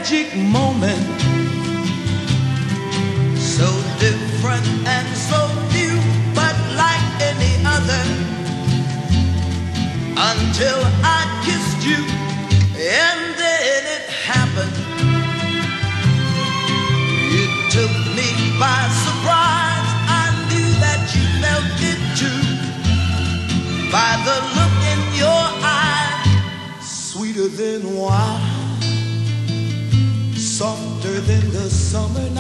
magic moment, so different and so new, but like any other, until I kissed you, and then it happened. It took me by surprise. I knew that you felt it too, by the look in your eyes, sweeter than wine, softer than the summer night.